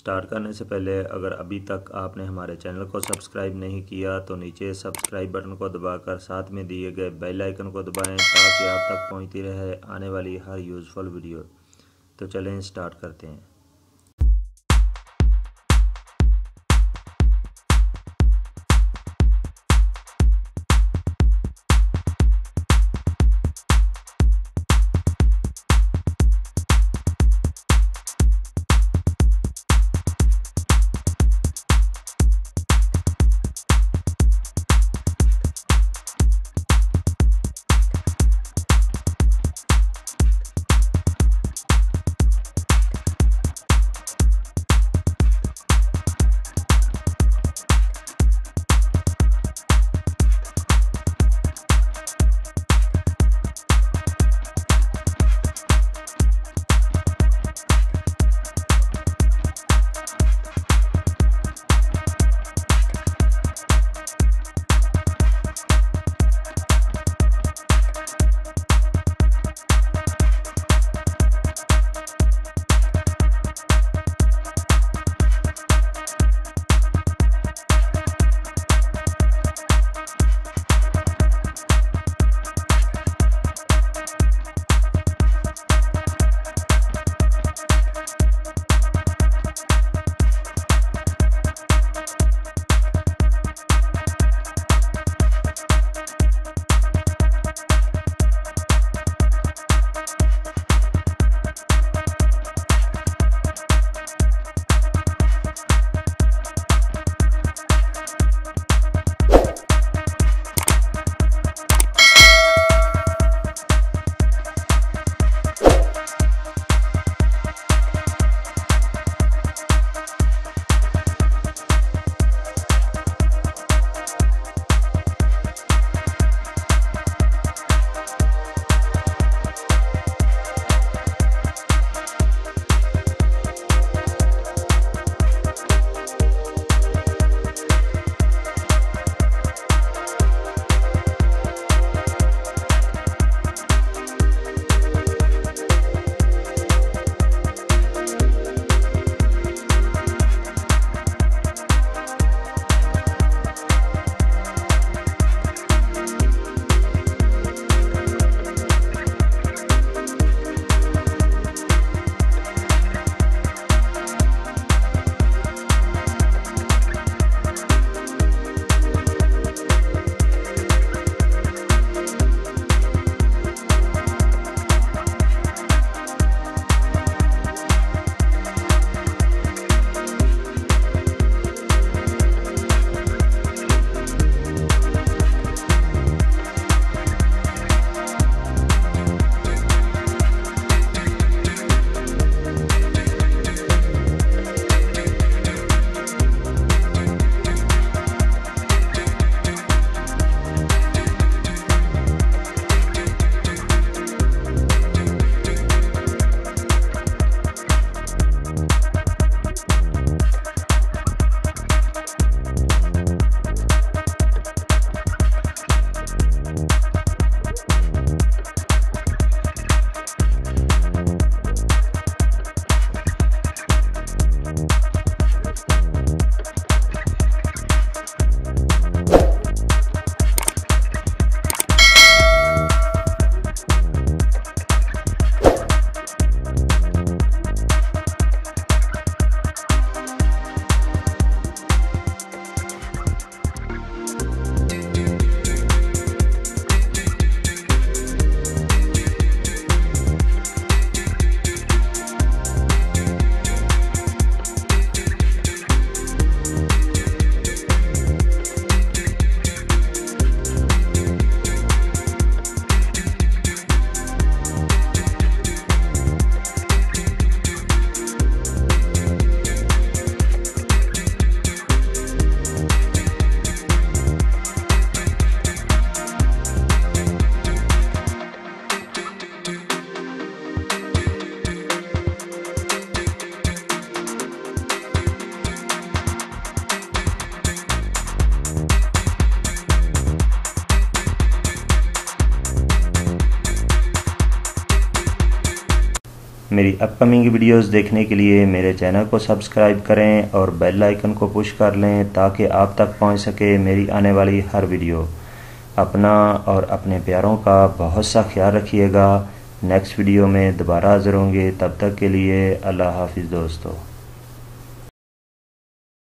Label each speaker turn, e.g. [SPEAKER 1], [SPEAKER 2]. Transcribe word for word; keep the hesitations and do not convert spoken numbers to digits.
[SPEAKER 1] स्टार्ट करने से पहले अगर अभी तक आपने हमारे चैनल को सब्सक्राइब नहीं किया तो नीचे सब्सक्राइब बटन को दबाकर साथ में दिए गए बेल आइकन को दबाएं ताकि आप तक पहुंचती रहे आने वाली हर यूज़फुल वीडियो। तो चलें स्टार्ट करते हैं। मेरी अपकमिंग वीडियोस देखने के लिए मेरे चैनल को सब्सक्राइब करें और बेल आइकन को पुश कर लें ताकि आप तक पहुंच सके मेरी आने वाली हर वीडियो। अपना और अपने प्यारों का बहुत सा ख्याल रखिएगा। नेक्स्ट वीडियो में दोबारा हाज़िर होंगे, तब तक के लिए अल्लाह हाफिज़ दोस्तों।